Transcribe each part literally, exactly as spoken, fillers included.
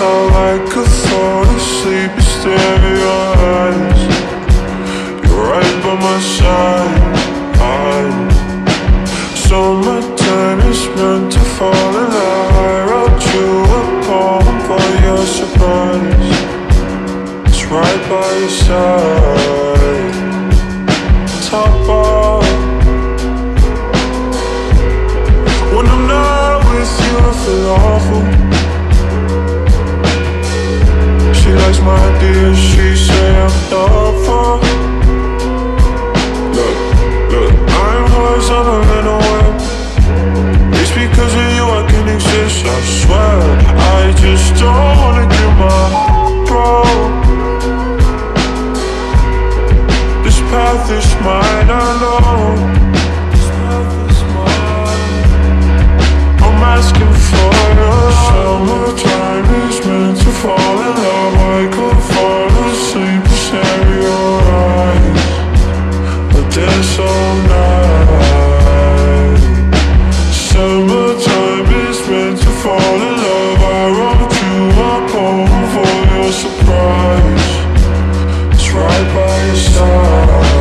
out like a fall asleep and stare at your eyes. You're right by my side. Summertime is meant to fall in love. I wrote you a poem for your surprise. It's right by your side. Top off. When I'm not with you, I feel awful. She likes my ideas, she say I'm thoughtful. Look, look, I'm horizontal in a web. It's because of you I can exist, I swear. I just don't wanna give my bro. This path is mine, I know. This path is mine. I'm asking for you. Summertime is meant to fall in love. I could fall asleep and stare at your eyes, but they're so nice. Summertime is meant to fall in love. I wrote you a poem for your surprise. It's right by your side.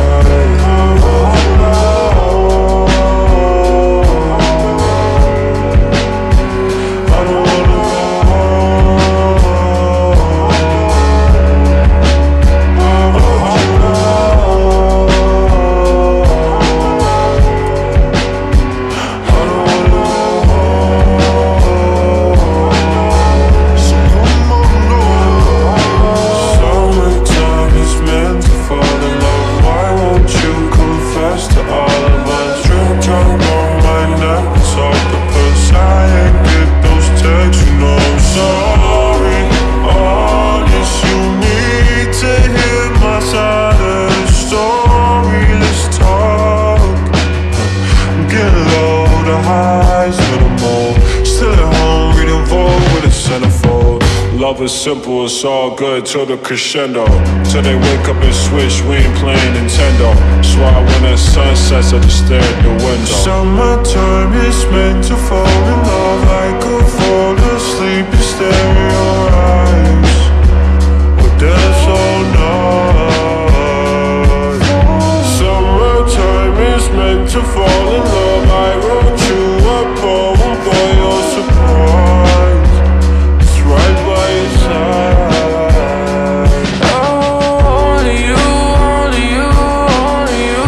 Love is simple, it's all good till the crescendo. Till they wake up and switch, we ain't playing Nintendo. So I when the sun sets, I just stare at the window. Summertime is meant to fall in love. I could fall asleep and stare at your eyes, but they're so nice. Summertime is meant to fall in love. I wrote you a poem for your surprise. It's right by your side. Only you, only you, only you.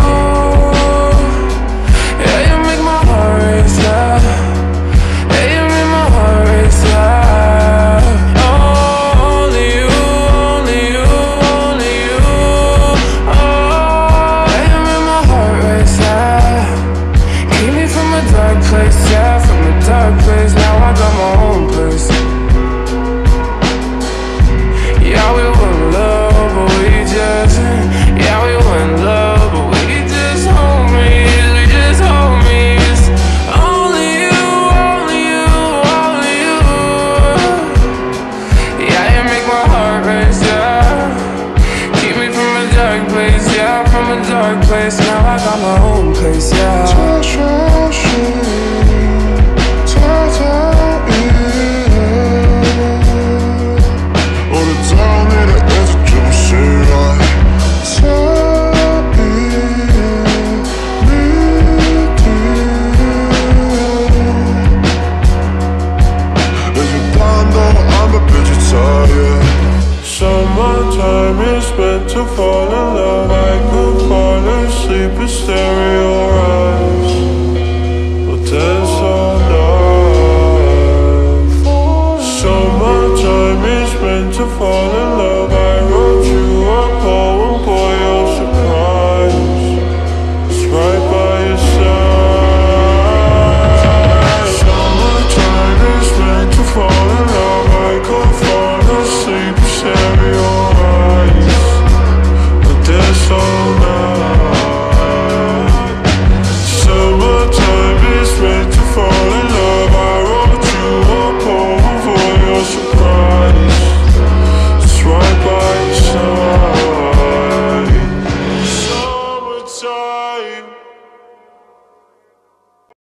Yeah, you make my heart race, yeah. Yeah, you make my heart race, yeah. Only you, only you, only you. Oh, yeah, you make my heart race, yeah. Keep me from a dark place, yeah, from a dark place. Now I got my own place. Yeah, we were in love, but we just, yeah, we were in love, but we just homies, we just homies. Only you, only you, only you. Yeah, you make my heart race, yeah. Keep me from a dark place, yeah, from a dark place. Now I got my own place, yeah. Summertime is meant to fall in love. I could fall asleep and stare at your eyes, but they're so nice. Summertime is meant to fall in love. I wrote you a poem for your surprise. It's right by your side. Summertime is meant to fall in love. I could fall asleep and stare at your eyes, but they're so nice. Summertime is meant to fall in love. I wrote you a poem for your surprise. It's right by your side. Summertime.